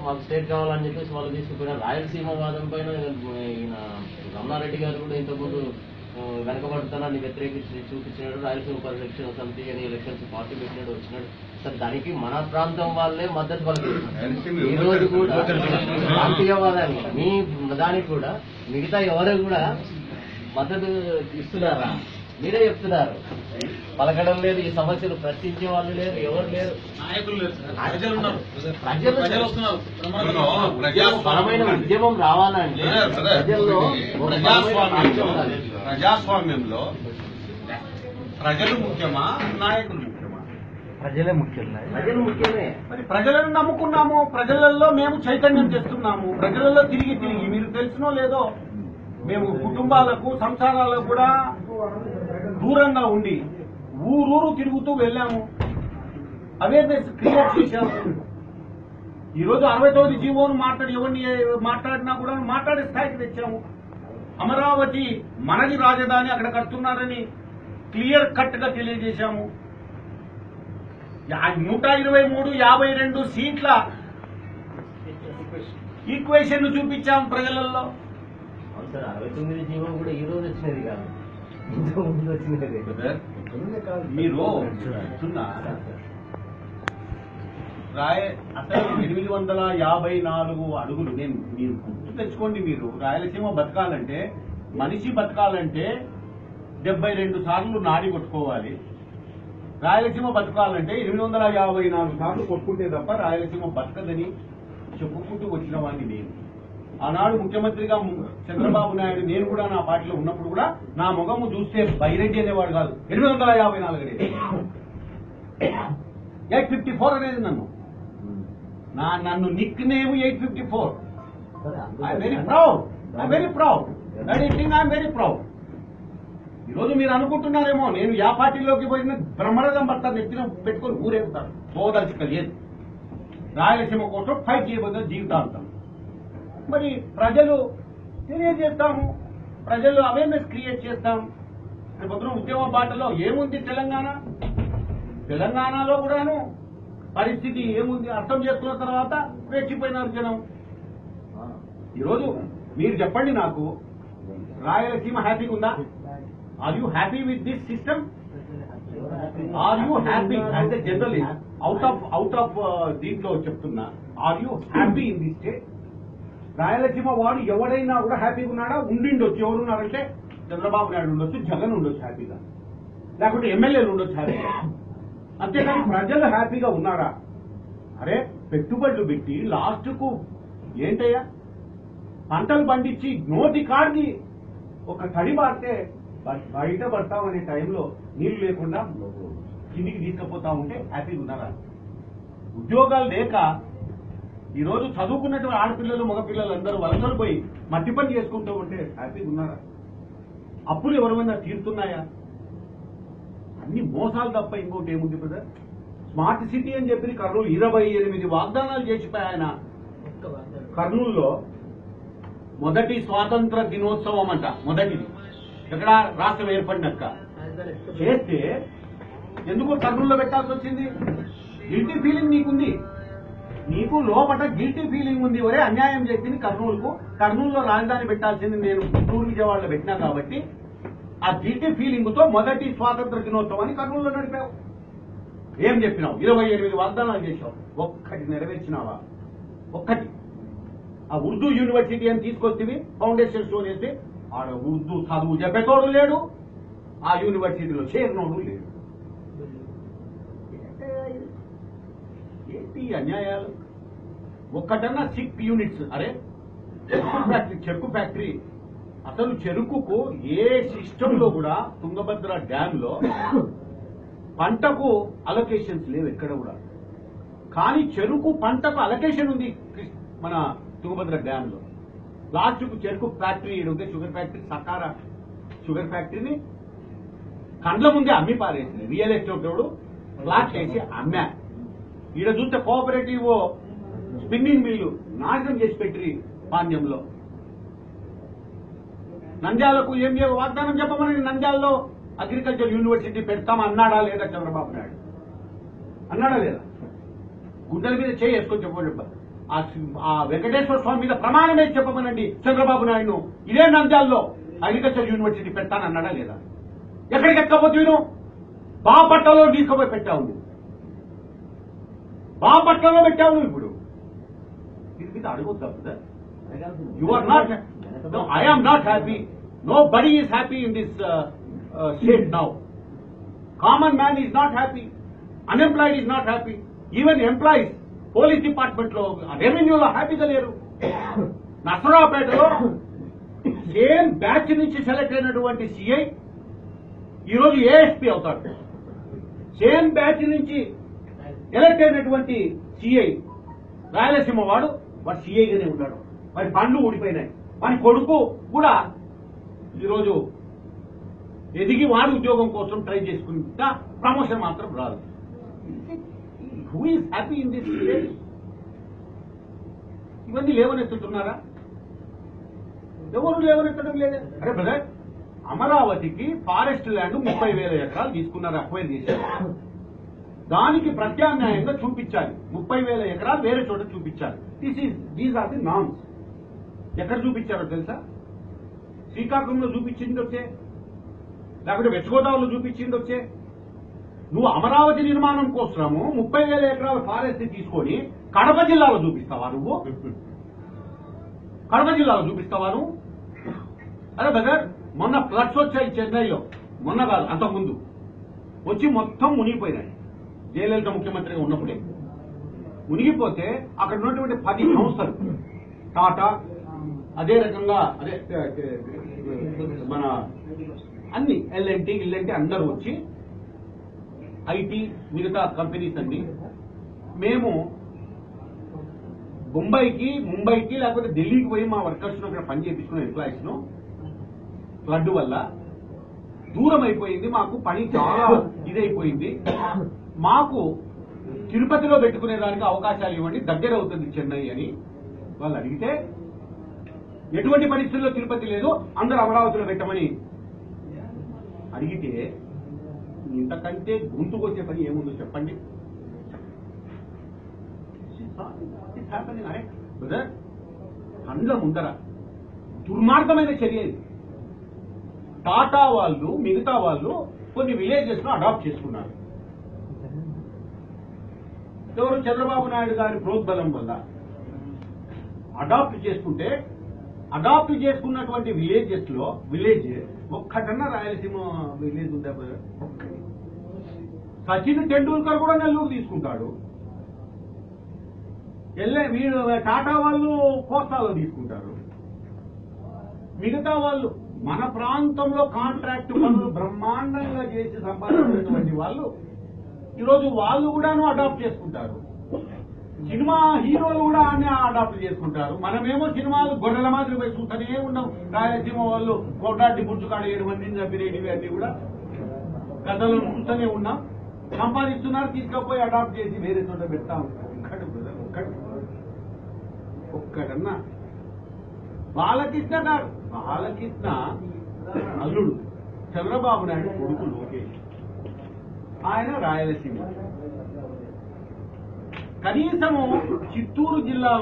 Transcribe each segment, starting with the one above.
మాకు స్టేట్ కావాలని చెప్పేసి వాళ్ళు తీసుకుపోయిన రాయలసీమ వాదం పైన ఈయన రమణారెడ్డి గారు కూడా ఇంతకుముందు వెనకబడుతున్నాన్ని వ్యతిరేకించి చూపించినాడు. రాయలసీమ పరిరక్షణ సమితి అని ఎలక్షన్స్ పార్టీ పెట్టినాడు, వచ్చినాడు. సార్ దానికి మన ప్రాంతం వాళ్ళే మద్దతు పలుకుతున్నారు. ఈ రోజు కూడా ప్రాంతీయవాదానికి మీ దానికి కూడా మిగతా ఎవరు కూడా మద్దతు ఇస్తున్నారా? మీరే చెప్తున్నారు. పలకడం లేదు, ఈ సమస్యలు ప్రశ్నించే వాళ్ళు లేరు, ఎవరు లేరు, నాయకులు లేరు. ప్రజలు వస్తున్నారు. బలమైన ఉద్యమం రావాలంటే ప్రజల్లో ప్రజాస్వామ్యంలో ప్రజలు ముఖ్యమా, నాయకులు ముఖ్యమా? ప్రజలే ముఖ్యం. ప్రజలు ముఖ్యమే. మరి ప్రజలను నమ్ముకున్నాము, ప్రజలలో మేము చైతన్యం చేస్తున్నాము. ప్రజలలో తిరిగి మీరు తెలిసినో లేదో మేము కుటుంబాలకు సంసారాలకు కూడా దూరంగా ఉండి ఊరూరు తిరుగుతూ వెళ్ళాము, అవేర్నెస్ క్రియేట్ చేశాము. ఈరోజు 69 జీవోను ఎవరిని మాట్లాడినా కూడా మాట్లాడే స్థాయికి తెచ్చాము. అమరావతి మనది రాజధాని, అక్కడ కడుతున్నారని క్లియర్ కట్ గా తెలియజేశాము. 123, 52 సీట్ల ఈక్వేషన్ చూపించాము ప్రజలలో. సార్ 69 జీవో కూడా ఈ రోజు వచ్చినది కాదు, ఇంతకుముందు వచ్చినది. మీరు అసలు 854 అడుగులు. మీరు గుర్తు తెచ్చుకోండి. మీరు రాయలసీమ బతకాలంటే, మనిషి బతకాలంటే 72 సార్లు నాడి కొట్టుకోవాలి. రాయలసీమ బతకాలంటే 854 సార్లు కొట్టుకుంటే తప్ప రాయలసీమ బతకదని చెప్పుకుంటూ వచ్చిన వాడిని నేను. ఆనాడు ముఖ్యమంత్రిగా చంద్రబాబు నాయుడు, నేను కూడా నా పార్టీలో ఉన్నప్పుడు కూడా నా ముఖము చూస్తే బైరెడ్డి అనేవాడు కాదు, 854 అనేది 854 అనేది నన్ను nickname 854. I'm very proud. I'm very proud. ఈరోజు మీరు అనుకుంటున్నారేమో నేను యా పార్టీలోకి పోయిన బ్రహ్మరథం భర్త నెత్తిన పెట్టుకొని ఊరేగుతాను. పోదలుచుకోలేదు. రాయలసీమ కోసం ఫైట్ చేయబోతున్న జీవితాంతం. మరి ప్రజలు తెలియజేస్తాము, ప్రజలు అవేర్నెస్ క్రియేట్ చేస్తాం. రేపు ఉద్యమ బాటలో ఏముంది తెలంగాణలో కూడాను పరిస్థితి ఏముంది అర్థం చేసుకున్న తర్వాత రెచ్చిపోయినారు జనం. ఈరోజు మీరు చెప్పండి నాకు, రాయలసీమ హ్యాపీగా ఉందా? Are you happy with this system? Are you happy as a journalist? Out of దీంట్లో చెప్తున్నా, are you happy in this state? Rayalaseema వాడు ఎవడైనా కూడా హ్యాపీగా ఉన్నాడా? ఉండిండొచ్చు. ఎవరున్నారంటే చంద్రబాబు నాయుడు ఉండొచ్చు, జగన్ ఉండొచ్చు హ్యాపీగా, లేకుంటే ఎమ్మెల్యేలు ఉండొచ్చు హ్యాపీగా. అంతేకాని ప్రజలు హ్యాపీగా ఉన్నారా? అరే పెట్టుబడులు పెట్టి లాస్ట్ కు ఏంటయ్యా, పంటలు పండించి నోటి కాడికి ఒక తడి బారితే బయట పడతామనే టైంలో నీళ్లు లేకుండా కిందికి తీసుకుపోతా ఉంటే హ్యాపీగా ఉన్నారా? ఉద్యోగాలు లేక ఈరోజు చదువుకున్నటువంటి ఆడపిల్లలు మగపిల్లలు అందరూ వలసలు పోయి మట్టి పని చేసుకుంటూ ఉంటే హ్యాపీగా ఉన్నారా? అప్పులు ఎవరైనా తీరుతున్నాయా? అన్ని మోసాలు తప్ప ఇంకోటి ఏముంది బ్రదర్? స్మార్ట్ సిటీ అని చెప్పి కర్నూలు 28 వాగ్దానాలు చేసిపోయి ఆయన. కర్నూలులో మొదటి స్వాతంత్ర దినోత్సవం అంట, మొదటిది ఎక్కడ రాష్ట్రం ఏర్పడినాక చేస్తే ఎందుకు కర్నూలులో పెట్టాల్సి వచ్చింది? గిల్టీ ఫీలింగ్ నీకుంది, నీకు లోపల గిల్టీ ఫీలింగ్ ఉంది. ఒరే అన్యాయం చేసింది కర్నూలుకు, కర్నూలులో రాజధాని పెట్టాల్సింది నేను గుంటూరు విజయవాడలో పెట్టినా కాబట్టి ఆ గిల్టీ ఫీలింగ్ తో మొదటి స్వాతంత్ర దినోత్సవాన్ని కర్నూలులో నడిపావు. ఏం చెప్పినావు? 28 వాగ్దానాలు చేశావు, ఒక్కటి నెరవేర్చినావా? ఒక్కటి. ఆ ఉర్దూ యూనివర్సిటీ అని తీసుకొచ్చి ఫౌండేషన్ స్టోన్ వేస్తే ఆడ ఉర్దూ చదువు చెప్పేటోడు లేడు, ఆ యూనివర్సిటీలో చేరినోడు లేడు. ఏంటి అన్యాయాలు? ఒక్కటన్నా 6 యూనిట్స్. అరే చెరుకు ఫ్యాక్టరీ అసలు చెరుకుకు ఏ సిస్టమ్ లో కూడా తుంగభద్ర డ్యామ్ లో పంటకు అలొకేషన్స్ లేవు ఎక్కడ కూడా. కానీ చెరుకు పంటకు అలొకేషన్ ఉంది మన తుంగభద్ర డ్యామ్ లో. లాస్ట్ కు చెరుకు ఫ్యాక్టరీ ఉంటే షుగర్ ఫ్యాక్టరీ, సకార షుగర్ ఫ్యాక్టరీని కండ్ల ముందే అమ్మి పారేసింది. రియల్ ఎస్టేట్ తోడు ఫ్లాట్ చేసి అమ్మా. ఈడ చూస్తే కోఆపరేటివ్ స్పిన్నింగ్ మిల్లు నాశనం చేసి పెట్టి పాణ్యంలో. నంద్యాలకు ఏం వాగ్దానం చెప్పమని నంద్యాలలో అగ్రికల్చర్ యూనివర్సిటీ పెడతాం అన్నాడా లేదా చంద్రబాబు నాయుడు? అన్నాడా లేదా? గుండెల మీద చేసుకొని చెప్పండి. ఆ వెంకటేశ్వర స్వామి మీద ప్రమాణమే చెప్పమనండి చంద్రబాబు నాయుడు. ఇదే నంద్యాలలో అగ్రికల్చర్ యూనివర్సిటీ పెడతానన్నాడా లేదా? ఎక్కడికి ఎక్కకపోతే బాపట్లలో తీసుకుపోయి పెట్టావు, బాపట్లలో పెట్టావు. ఇప్పుడు దీని మీద అడగొద్దా brother? You are not, I am not happy. Nobody is happy in this state now. Common man is not happy, unemployed is not happy. Even employees police department లో, రెవెన్యూలో హ్యాపీగా లేరు. నసరావుపేటలో సేమ్ బ్యాచ్ నుంచి select అయినటువంటి CI ఈరోజు ASP అవుతాడు. Same batch నుంచి ఎలక్ట్ అయినటువంటి సిఐ రాయలసీమ వాడు సిఐగానే ఉన్నాడు. వాడి పండ్లు ఊడిపోయినాయి. వాడి కొడుకు కూడా ఈరోజు ఎదిగి వాడి ఉద్యోగం కోసం ట్రై చేసుకుంటా, ప్రమోషన్ మాత్రం రాదు. Who is happy in this state? ఇవన్నీ లేవనెత్తుతున్నారా? ఎవరు లేవనెత్తడం లేదే. అరే బ్రదర్, అమరావతికి ఫారెస్ట్ ల్యాండ్ 30,000 ఎకరాలు తీసుకున్నారు, అక్వైర్ చేశారు. దానికి ప్రత్యామ్నాయంగా చూపించాలి. 30,000 ఎకరాలు వేరే చోట చూపించాలి. These are the norms. ఎక్కడ చూపించారో తెలుసా? శ్రీకాకుళంలో చూపించింది వచ్చే, లేకపోతే వెచ్చగోదావరిలో చూపించింది వచ్చే. నువ్వు అమరావతి నిర్మాణం కోసము 30,000 ఎకరాల ఫారెస్ట్ తీసుకొని కడప జిల్లాలో చూపిస్తావా? నువ్వు కడప జిల్లాలో చూపిస్తావా నువ్వు? అరే బ్రదర్, మొన్న ఫ్లడ్స్ వచ్చాయి చెన్నైలో, మొన్న కాదు అంతకుముందు వచ్చి మొత్తం మునిగిపోయినాయి. జయలలిత ముఖ్యమంత్రిగా ఉన్నప్పుడే మునిగిపోతే అక్కడ ఉన్నటువంటి 10 సంస్థలు, టాటా, అదే రకంగా అదే మన అన్ని ఎల్ఎన్టీ అందరూ వచ్చి, ఐటీ మిగతా కంపెనీస్ అన్ని, మేము ముంబైకి లేకపోతే ఢిల్లీకి పోయి మా వర్కర్స్ అక్కడ పని చేయించుకున్న ఎంప్లాయీస్ ను ఫ్లడ్ వల్ల దూరం అయిపోయింది. మాకు పని చాలా ఇదైపోయింది. మాకు తిరుపతిలో పెట్టుకునే దానికి అవకాశాలు ఇవ్వండి, దగ్గర అవుతుంది చెన్నై అని వాళ్ళు అడిగితే, ఎటువంటి పరిస్థితుల్లో తిరుపతి లేదు, అందరూ అమరావతిలో పెట్టమని అడిగితే, ఇంతకంటే గొంతుకొచ్చే పని ఏముందో చెప్పండి. కండ్ల ముందర దుర్మార్గమైన చర్య ఇది. టాటా వాళ్ళు మిగతా వాళ్ళు కొన్ని విలేజెస్ లో అడాప్ట్ చేసుకున్నారు. ఎవరు? చంద్రబాబు నాయుడు గారి ప్రోద్బలం వల్ల అడాప్ట్ చేసుకుంటే, అడాప్ట్ చేసుకున్నటువంటి విలేజ్ ఒక్కటన్నా రాయలసీమ విలేజ్ ఉందా? సచిన్ టెండూల్కర్ కూడా నెల్లూరు తీసుకుంటాడు. వీళ్ళు టాటా వాళ్ళు కోస్తాలో తీసుకుంటారు. మిగతా వాళ్ళు మన ప్రాంతంలో కాంట్రాక్ట్ పనులు బ్రహ్మాండంగా చేసి సంపాదించినటువంటి వాళ్ళు ఈరోజు వాళ్ళు కూడాను అడాప్ట్ చేసుకుంటారు. సినిమా హీరోలు కూడా అన్ని అడాప్ట్ చేసుకుంటారు. మనమేమో సినిమాలు గొర్రెల మాదిరి పోయి చూస్తూనే ఉన్నాం. రాయలసీమ వాళ్ళు కోటాటి బుడ్చుకాడ 7 మందిని చంపినేటివి అన్ని కూడా కథలు చూస్తూనే ఉన్నాం. సంపాదిస్తున్నారు, తీసుకపోయి అడాప్ట్ చేసి వేరే చోట పెడతా ఉంటారు. ఒక్కడన్నా బాలకృష్ణ గారు, బాలకృష్ణ అల్లుడు చంద్రబాబు నాయుడు కొడుకు లోకేష్, ఆయన రాయలసీమ. కనీసము చిత్తూరు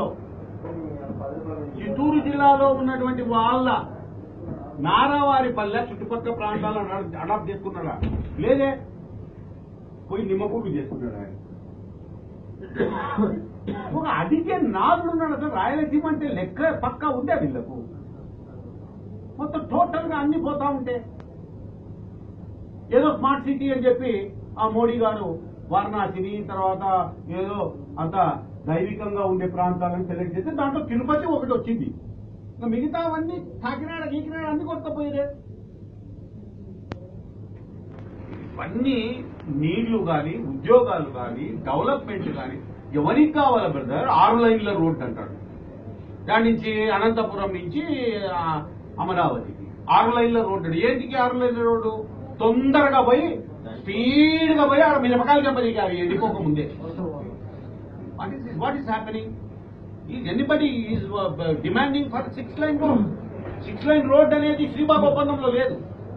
జిల్లాలో ఉన్నటువంటి వాళ్ళ నారావారిపల్లె చుట్టుపక్కల ప్రాంతాలను అడాప్ట్ చేసుకున్నారా? లేదే, పోయి నిమ్మకూరు చేసుకున్నాడు ఆయన. ఒక అడిగే నాదుడున్నాడు. అసలు రాయలసీమ అంటే లెక్క పక్కా ఉందే వీళ్ళకు. మొత్తం టోటల్ గా అన్ని పోతా ఉంటే ఏదో స్మార్ట్ సిటీ అని చెప్పి ఆ మోడీ గారు వారణాసిని తర్వాత ఏదో అంత దైవికంగా ఉండే ప్రాంతాలను సెలెక్ట్ చేస్తే దాంట్లో తిరుపతి ఒకటి వచ్చింది. మిగతావన్నీ కాకినాడ అన్ని కొట్టకపోయేదే. ఇవన్నీ నీళ్లు గాని, ఉద్యోగాలు గాని, డెవలప్మెంట్ గాని ఎవరికి కావాలా బ్రదర్? 6 లైన్ల రోడ్డు అంటాడు. దాని నుంచి అనంతపురం నుంచి అమరావతికి 6 లైన్ల రోడ్డు. ఏంటికి 6 లైన్ల రోడ్డు? తొందరగా పోయి స్పీడ్ గా పోయి ఆడ మిరపకాయలు కంపెనీకి అవి ఎండిపోక ముందే. What is happening? Is anybody is demanding for 6 lane road? 6 lane road అనేది శ్రీబాబు ఒప్పందంలో లేదు.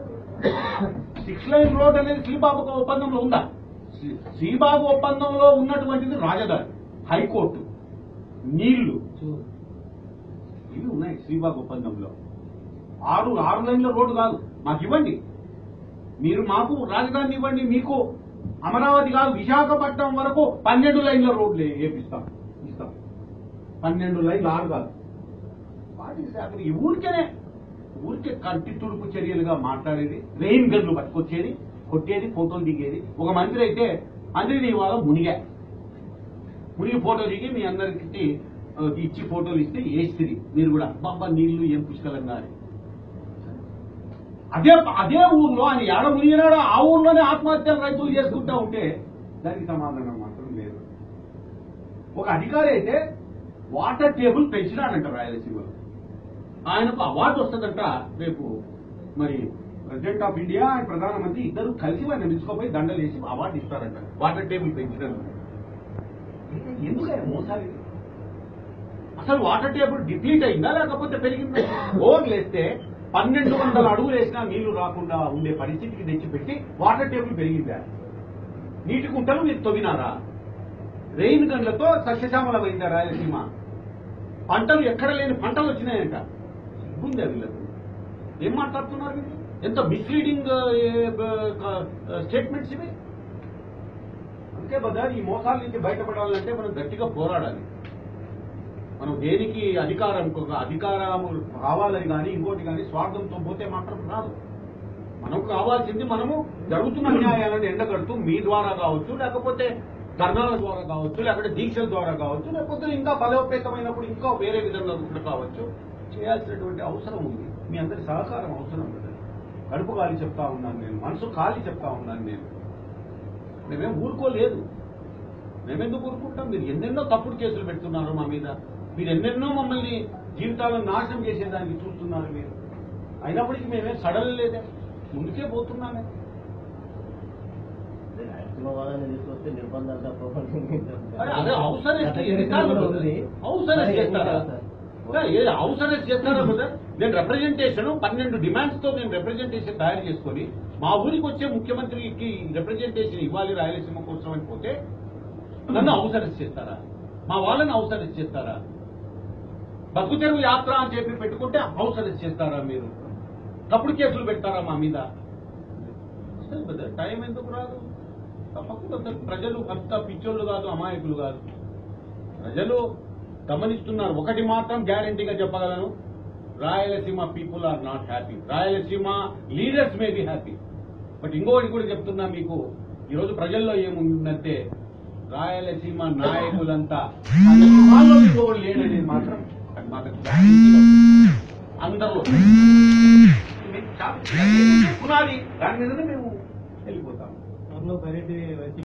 6 లైన్ రోడ్ అనేది శ్రీబాబు ఒప్పందంలో ఉందా? శ్రీబాబు ఒప్పందంలో ఉన్నటువంటిది రాజధాని, హైకోర్టు, నీళ్లు ఇవి ఉన్నాయి శ్రీబాగ్ ఒప్పందంలో. 6 లైన్ల రోడ్డు కాదు, మాకు ఇవ్వండి. మీరు మాకు రాజధాని ఇవ్వండి, మీకు అమరావతి కాదు విశాఖపట్నం వరకు 12 లైన్ల రోడ్లు వేపిస్తాం, ఇస్తాం. 12 లైన్లు 6 కాదు. వాటి శాఖ ఊరికే కంటి తుడుపు చర్యలుగా మాట్లాడేది, రెయిన్ గన్లు పట్టుకొచ్చేది, కొట్టేది, ఫోటోలు దిగేది. ఒక మంత్రి అయితే మంత్రిని ఇవాళ మునిగి ఫోటో దిగి మీ అందరికి ఇచ్చి ఫోటోలు ఇస్తే వేస్తుంది. మీరు కూడా బాబా నీళ్లు ఏం పుష్కలంగా అని. అదే ఊర్లో ఆయన ఏడ మునిగినాడో ఆ ఊర్లోనే ఆత్మహత్యలు రైతులు చేసుకుంటా ఉంటే దానికి సమాధానం మాత్రం లేదు. ఒక అధికారి అయితే వాటర్ టేబుల్ పెంచినాడంట రాయలసీమలో. ఆయనకు అవార్డు వస్తుందంట రేపు. మరి ప్రెసిడెంట్ ఆఫ్ ఇండియా అండ్ ప్రధానమంత్రి ఇద్దరు కలిసి ఆయన నిలుచుకోపోయి దండలు వేసి అవార్డు ఇస్తారంట వాటర్ టేబుల్ పెంచినందుకు. ఎందుకు మోసాలి? అసలు వాటర్ టేబుల్ డిప్లీట్ అయిందా లేకపోతే పెరిగిందా? ఓర్లేస్తే 1200 అడుగులు వేసినా నీళ్లు రాకుండా ఉండే పరిస్థితికి తెచ్చిపెట్టి వాటర్ టేబుల్ పెరిగిందా? నీటి కుంటలు మీరు తవ్వినారా? రెయిన్ గన్లతో సస్యశ్యామలమైందా రాయలసీమ? పంటలు ఎక్కడ లేని పంటలు వచ్చినాయంట. సిగ్గుందా వీళ్ళకు? ఏం మాట్లాడుతున్నారు వీళ్ళు? ఎంత మిస్లీడింగ్ స్టేట్మెంట్స్ ఇవి. అందుకే కదా ఈ మోసాల నుంచి బయటపడాలంటే మనం గట్టిగా పోరాడాలి. మనం దేనికి అధికారం కావాలని కానీ ఇంకోటి కానీ స్వార్థంతో పోతే మాత్రం రాదు. మనకు కావాల్సింది మనము జరుగుతున్న అన్యాయాలను ఎండగడుతూ మీ ద్వారా కావచ్చు, లేకపోతే ధర్నాల ద్వారా కావచ్చు, లేకపోతే దీక్షల ద్వారా కావచ్చు, లేకపోతే ఇంకా బలోపేతమైనప్పుడు ఇంకా వేరే విధంగా కూడా కావచ్చు, చేయాల్సినటువంటి అవసరం ఉంది. మీ అందరి సహకారం అవసరం ఉంది. కడుపు కాలి చెప్తా ఉన్నాను నేను, మనసు కాలి చెప్తా ఉన్నాను నేను. మేమేం ఊరుకోలేదు. మేమెందుకు ఊరుకుంటాం? మీరు ఎన్నెన్నో తప్పుడు కేసులు పెడుతున్నారు మా మీద. మీరు ఎన్నెన్నో మమ్మల్ని జీవితాలను నాశనం చేసేదానికి చూస్తున్నారు మీరు. అయినప్పటికీ మేమేం సడలలేదే, ముందుకే పోతున్నామే. తీసుకొస్తే నిర్బంధాలు అదే హౌస్ అరెస్ట్ చేస్తారా? హౌస్ అరెస్ట్ చేస్తారా బ్రదర్? నేను రిప్రజెంటేషన్ 12 డిమాండ్స్ తో నేను రిప్రజెంటేషన్ తయారు చేసుకొని మా ఊరికి వచ్చే ముఖ్యమంత్రికి రిప్రజెంటేషన్ ఇవ్వాలి రాయలసీమ కోసం అని పోతే నన్ను హౌస్ అరెస్ట్ చేస్తారా? మా వాళ్ళని హౌస్ అరెస్ట్ చేస్తారా? బతుకు తెరువు యాత్ర అని చెప్పి పెట్టుకుంటే హౌస్ అరెస్ట్ చేస్తారా? మీరు తప్పుడు కేసులు పెడతారా మా మీద? బ్రదర్ టైం ఎందుకు రాదు? తప్పకుండా ప్రజలు అంత పిచ్చోళ్ళు కాదు, అమాయకులు కాదు. ప్రజలు గమనిస్తున్నారు. ఒకటి మాత్రం గ్యారంటీగా చెప్పగలను, Rayalaseema people are not happy. Rayalaseema leaders may be happy. But ఇంకొకటి కూడా చెప్తున్నా మీకు, ఈరోజు ప్రజల్లో ఏముందంటే రాయలసీమ నాయకులంతా వాళ్ళు ఇంకొకటి లేడనేది మాత్రం మాకు అందరూ పునాది. దాని మీదనే మేము వెళ్ళిపోతాం.